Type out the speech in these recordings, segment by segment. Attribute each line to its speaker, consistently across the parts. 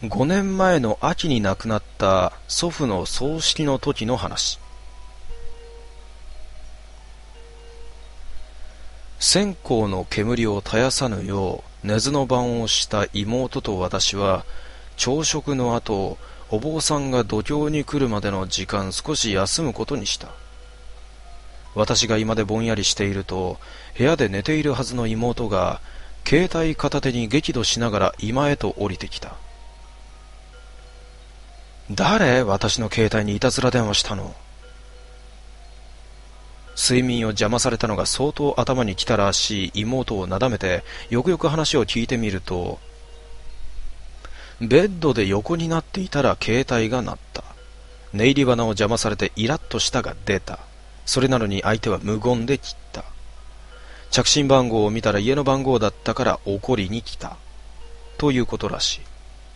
Speaker 1: 5年前の秋に亡くなった祖父の葬式の時の話。線香の煙を絶やさぬよう寝ずの番をした妹と私は、朝食の後、お坊さんが土俵に来るまでの時間少し休むことにした。私が居間でぼんやりしていると、部屋で寝ているはずの妹が携帯片手に激怒しながら居間へと降りてきた。誰？私の携帯にいたずら電話したの。睡眠を邪魔されたのが相当頭にきたらしい妹をなだめて、よくよく話を聞いてみると、ベッドで横になっていたら携帯が鳴った。寝入り花を邪魔されてイラッとしたが出た。それなのに相手は無言で切った。着信番号を見たら家の番号だったから怒りに来た。ということらし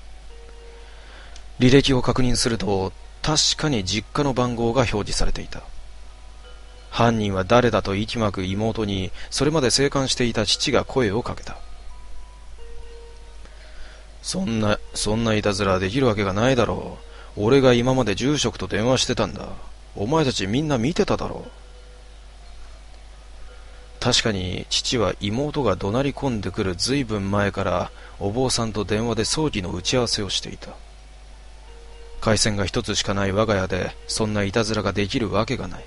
Speaker 1: い。履歴を確認すると、確かに実家の番号が表示されていた。犯人は誰だと息巻く妹に、それまで静観していた父が声をかけた。そんないたずらできるわけがないだろう。俺が今まで住職と電話してたんだ。お前たちみんな見てただろう。確かに父は妹が怒鳴り込んでくるずいぶん前からお坊さんと電話で葬儀の打ち合わせをしていた。回線が一つしかない我が家でそんないたずらができるわけがない。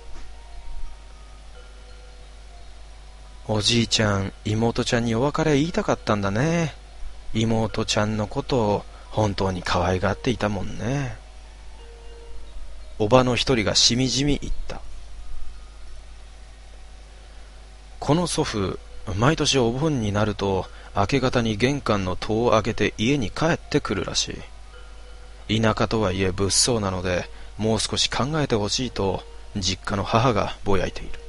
Speaker 1: おじいちゃん、妹ちゃんにお別れ言いたかったんだね。妹ちゃんのことを本当に可愛がっていたもんね。おばの一人がしみじみ言った。この祖父、毎年お盆になると明け方に玄関の戸を開けて家に帰ってくるらしい。田舎とはいえ物騒なので、もう少し考えてほしいと実家の母がぼやいている。